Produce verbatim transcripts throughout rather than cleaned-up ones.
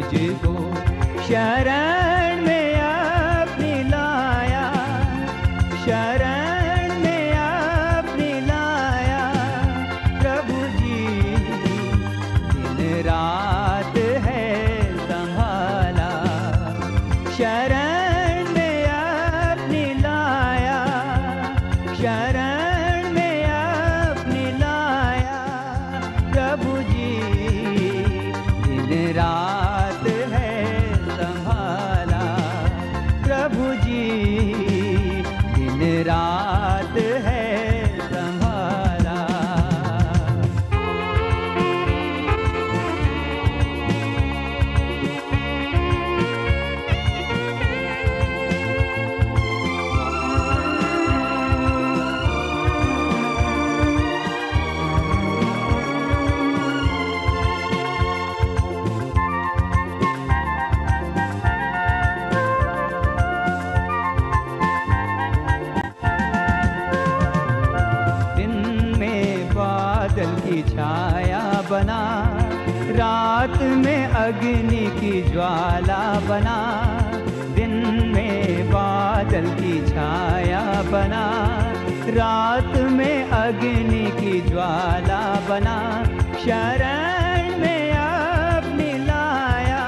मुझको, शरण में अपनी लाया, शरण में अपनी लाया प्रभु जी। दिन रात है संभाला, शरण में अपनी लाया, शरण में अपनी लाया प्रभु जी। दिन रात है संभाला प्रभु जी, दिन रात है संभाला। बादल की छाया बना, रात में अग्नि की ज्वाला बना। दिन में बादल की छाया बना, रात में अग्नि की ज्वाला बना। शरण में अपनी लाया,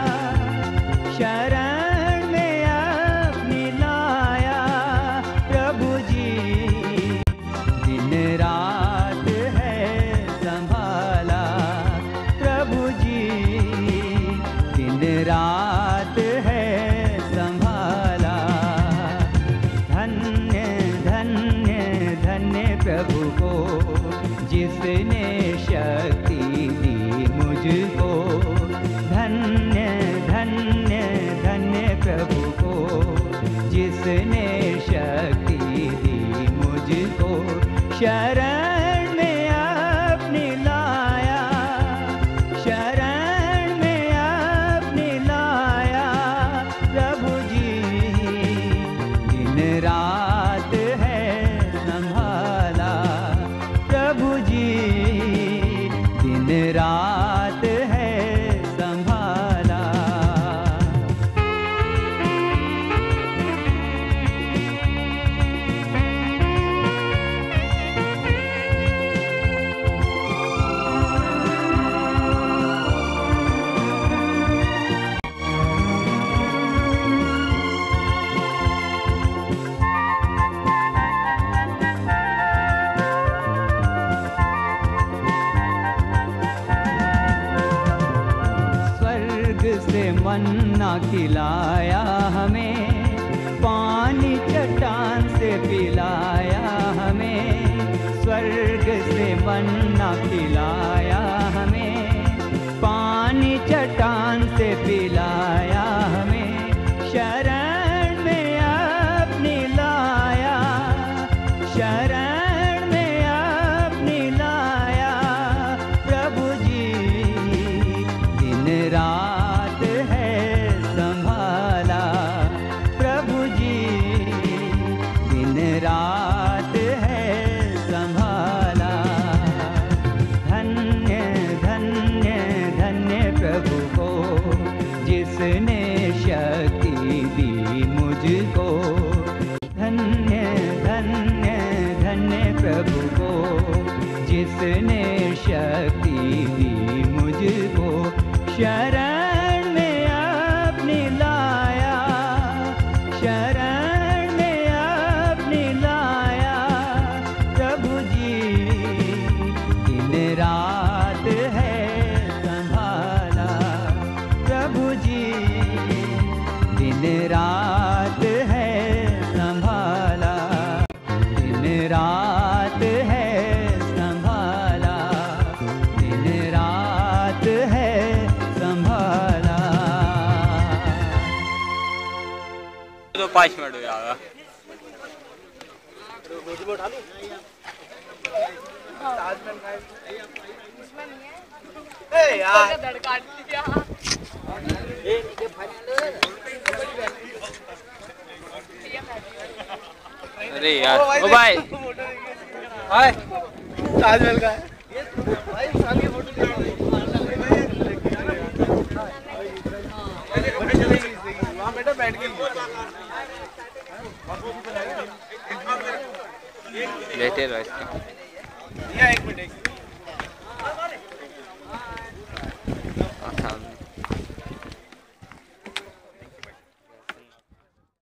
शरण में अपनी लाया प्रभु जी। दिन रात है संभाला प्रभु जी, दिन रात है संभाला। धन्य धन्य धन्य प्रभु को, जिसने शक्ति दी मुझको। धन्य धन्य धन्य प्रभु को, जिसने शक्ति दी मुझको। शरण में अपनी लाया, शरण में अपनी लाया प्रभु जी। दिन रात है संभाला प्रभु जी, दिन रात है संभाला। से मन्ना खिलाया हमें, पानी चट्टान से पिलाया हमें। स्वर्ग से मन्ना खिलाया हमें, पानी चट्टान से पिलाया हमें। शरण में अपनी लाया, शरण में अपनी लाया प्रभु जी। दिन रात है संभाला प्रभु जी, दिन रात है संभाला। धन्य धन्य धन्य प्रभु को, जिसने शक्ति दी मुझको। धन्य धन्य धन्य प्रभु को, जिसने शक्ति दी मुझको। शरण में अपनी लाया, शरण में अपनी लाया प्रभु जी। दिन रात है संभाला प्रभु जी, दिन रात है संभाला, दिन रात है संभाला, दिन रात है संभाला। तो पाँच मिनट हो जाएगा। अरे यार ओ भाई हाय ताजमहल का है भाई, सामने फोटो बैठे रहो। एक मिनट